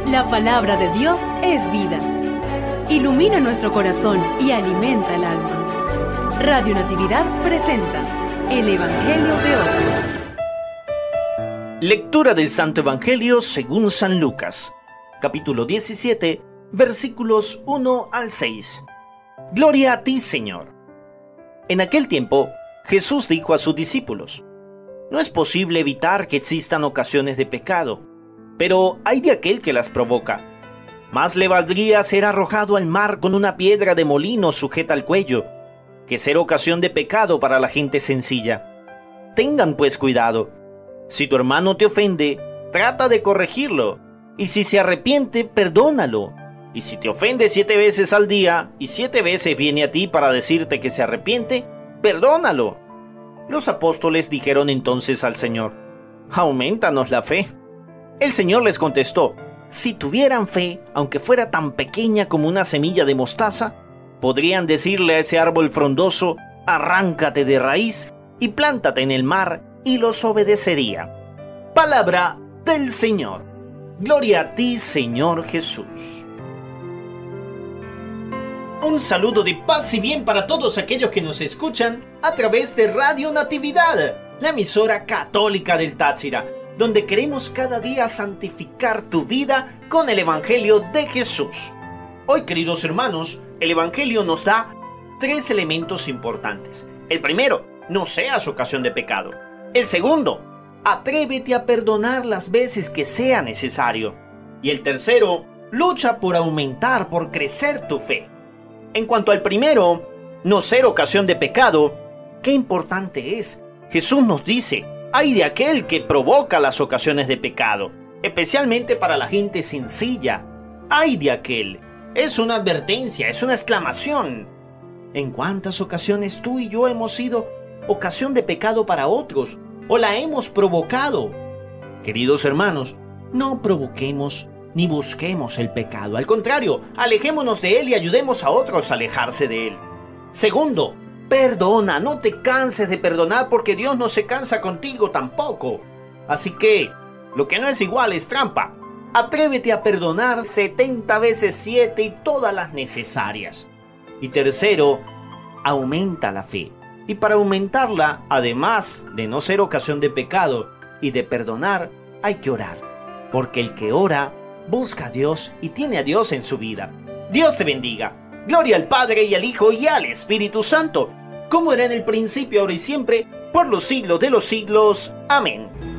La palabra de Dios es vida. Ilumina nuestro corazón y alimenta el alma. Radio Natividad presenta el Evangelio de hoy. Lectura del Santo Evangelio según San Lucas, capítulo 17, versículos 1 al 6. Gloria a ti, Señor. En aquel tiempo, Jesús dijo a sus discípulos: no es posible evitar que existan ocasiones de pecado, pero hay de aquel que las provoca. Más le valdría ser arrojado al mar con una piedra de molino sujeta al cuello, que ser ocasión de pecado para la gente sencilla. Tengan pues cuidado. Si tu hermano te ofende, trata de corregirlo, y si se arrepiente, perdónalo. Y si te ofende 7 veces al día, y 7 veces viene a ti para decirte que se arrepiente, perdónalo. Los apóstoles dijeron entonces al Señor: aumentanos la fe. El Señor les contestó: si tuvieran fe, aunque fuera tan pequeña como una semilla de mostaza, podrían decirle a ese árbol frondoso: arráncate de raíz y plántate en el mar, y los obedecería. Palabra del Señor. Gloria a ti, Señor Jesús. Un saludo de paz y bien para todos aquellos que nos escuchan a través de Radio Natividad, la emisora católica del Táchira, donde queremos cada día santificar tu vida con el Evangelio de Jesús. Hoy, queridos hermanos, el Evangelio nos da 3 elementos importantes. El primero: no seas ocasión de pecado. El segundo: atrévete a perdonar las veces que sea necesario. Y el tercero: lucha por aumentar, por crecer tu fe. En cuanto al primero, no ser ocasión de pecado, qué importante es. Jesús nos dice: ay de aquel que provoca las ocasiones de pecado, especialmente para la gente sencilla. Ay de aquel. Es una advertencia, es una exclamación. ¿En cuántas ocasiones tú y yo hemos sido ocasión de pecado para otros, o la hemos provocado? Queridos hermanos, no provoquemos ni busquemos el pecado. Al contrario, alejémonos de él y ayudemos a otros a alejarse de él. Segundo, perdona. No te canses de perdonar, porque Dios no se cansa contigo tampoco. Así que, lo que no es igual es trampa. Atrévete a perdonar 70 veces 7 y todas las necesarias. Y tercero, aumenta la fe. Y para aumentarla, además de no ser ocasión de pecado y de perdonar, hay que orar. Porque el que ora, busca a Dios y tiene a Dios en su vida. Dios te bendiga. Gloria al Padre y al Hijo y al Espíritu Santo, como era en el principio, ahora y siempre, por los siglos de los siglos. Amén.